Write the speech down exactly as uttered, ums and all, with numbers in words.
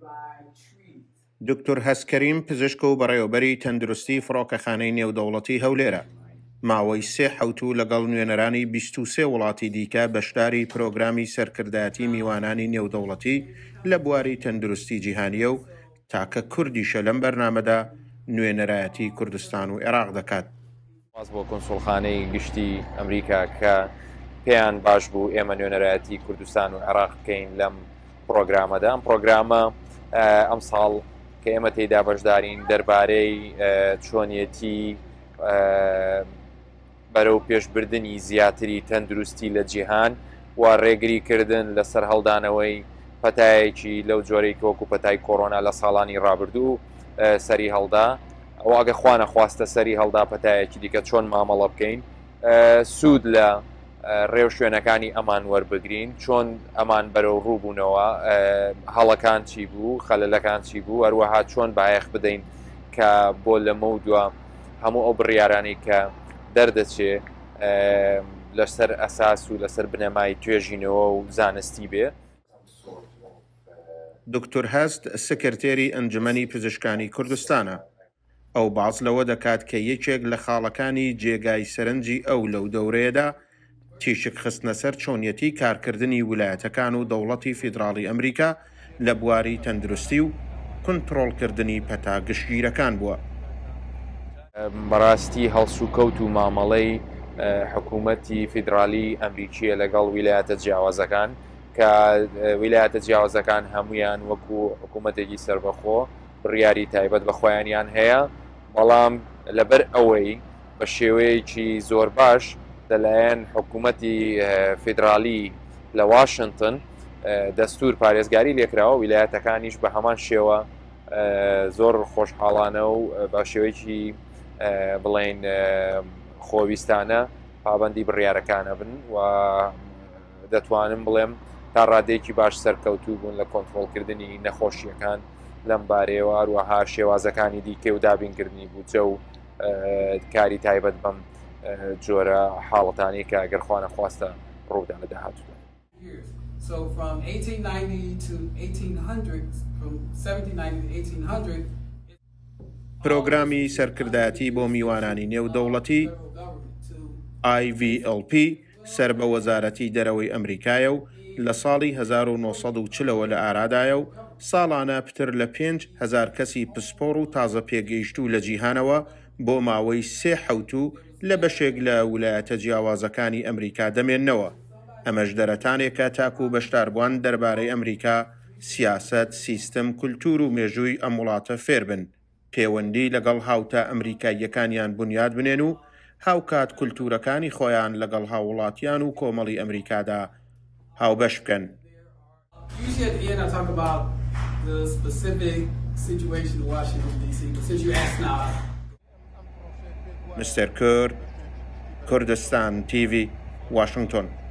دکتۆر هەسکەریم پزیشک و بەڕێوەبەری تەندروستی فڕۆکەخانەی نێودەوڵەتی هەولێرە ماوەی سێ حەوتوو لەگەڵ نوێنەرانی بیست و سێ وڵاتی دیکە بەشداری پرۆگرامی سەرکردایەتی میوانانی نێودەوڵەتی لە بواری تەندروستی جیهانیە و تاکە کوردیشە لەم بەرنامەدا نوێنەرایەتی کوردستان و عێراق دەکات. باز بۆ کۆنسوڵخانەی گشتی ئەمریکا کە پێیان باش بوو ئێمە نوێنەرایەتی کوردستان و عێراق بکەین لەم پرۆگرامەدا. ئەم پرۆگرامە ئەم ساڵ کە ئێمە تێیدا بەشدارین دەربارەی چۆنیەتی بەرەو پێشبردننی زیاتری تەندروستی لە جیهان و ڕێگریکردن لەسەر هەڵدانەوەی پەتایەکی لەو جۆرەی کۆکو پەتای کۆڕۆنا لە ساڵانی ڕابردوو سەری هەڵدا ئەو ئاگە خوا نەخواستە سەری هەڵدا پەتایەکی دیکە چۆن مامەڵە بکەین سوود لە ڕێو شوێنەکانی ئەمان وەربگرین چۆن ئەمان بەرەو ڕووبوونەوە هەڵەکان چی بوو خەلەلەکان چی بوو هەروەها چۆن بایەخ بدەین کە بۆ لەمە و دووە هەموو ئەو بڕیارانەی کە دەردەچێ لەسەر ئەساس و لەسەر بنەمای توێژینەوە و زانستی بێ. دکتۆر هەست سکرتێری ئەنجومەنی پزیشکانی کوردستانە. ئەو باز لەوە دەکات کە یەکێک لە خاڵەکانی جێگای سەرنجی ئەو لەو دەورەیەدا تیشک خستنە سەر چۆنیەتی کارکردنی ویلایەتەکان و دەوڵەتی فیدراڵی ئەمریکا لە بواری تەندروستی و کنتڕۆڵکردنی پەتا گشتگیرەکان بووە. بەڕاستی هەڵسوکەوت و مامەڵەی حکوومەتی فیدرالی ئەمریکیە لەگەڵ ویلایەتە جیاوازەکان کە ویلایەتە جیاوازەکان هەمویان وەکو حکوومەتێکی سربەخۆ بڕیاری تایبەت بە خۆیانیان هەیە بەڵام لەبەر ئەوەی بە شێوەیەکی زۆر باش لەلایەن حکوومەتی فیدرالی لە واشنگتن دەستور پارێزگاری لێکراوە ویلایەتەکانیش بە هەمان شێوە زۆر خۆشحاڵانە و بە شێوەیەکی بڵێن خۆویستانە پابەندی بڕیارەکانە بن و دەتوانم بڵێم تا ڕادێکی باش سەرکەوتوو بوون لە کۆنتڕۆڵکردنی نەخۆشیەکان لەم بارەیەوە هەروەها شێوازەکانی دیکە و دابینکردنی بووچە و کاری تایبەت بەم جۆرە حاڵەتانی کە ئەگەر خوا نەخواستە ڕوودا لە داهاتوودا. So from eighteen ninety to eighteen hundred, from seventeen ninety to eighteen hundred, پرۆگرامی سەرکردایەتی بۆ میوانانی نێودەوڵەتی آی ڤی ئەڵ پی سەر بە وەزارەتی دەرەوەی ئەمریکایە و لە ساڵی هەزار و نۆسەد و چلەوە لە ئارادایە و ساڵانە پتر لە پێنج هەزار کەسی پسپۆڕ و تازە پێگەیشتوو لە جیهانەوە بۆ ماوەی سێ حەوتوو لە بەشێک لە ویلایەتە جیاوازەکانی ئەمریکا دەمێننەوە. ئەمەش دەرەتانێکە تاکو بەشداربووان دەربارەی ئەمریکا سیاسەت، سیستم، کولتور و مێژووی ئەم وڵاتە فێر بن، پەیوەندی لەگەڵ هاوتە ئەمریکاییەکانیان بنیاد بنێن و هاوکات کولتورەکانی خۆیان لەگەڵ هاوڵاتیان و کۆمەڵی ئەمریکادا هاوبەش بکەن. مستر کورد، کوردستان تیڤی، واشنگتن.